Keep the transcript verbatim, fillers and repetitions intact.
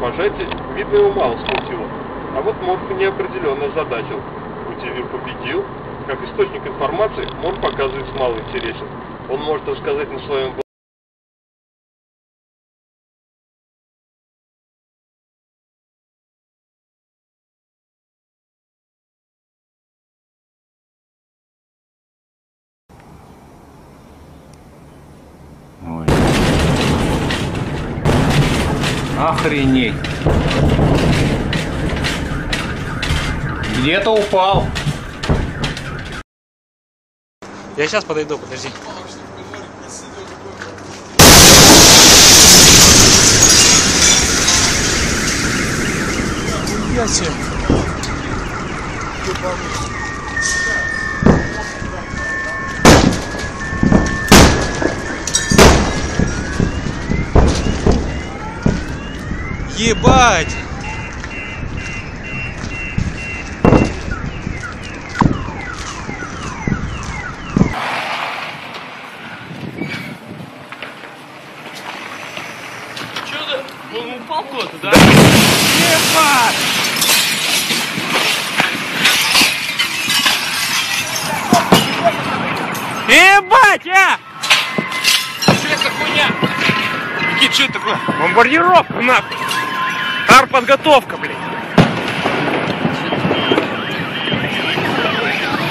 рукопожатие, видно, его мало смутило. А вот Морфа неопределенно озадачил. Утивир победил. Как источник информации, Морф оказывается мало интересен. Он может рассказать на своем Ой. Охренеть. Где-то упал. Я сейчас подойду, подожди. Я тебе. Ебать! Чё-то он упал куда-то, да? Ебать! Ебать, а! Что это хуйня? Никит, что это такое? Бомбардировка, нахуй! Артподготовка, блядь!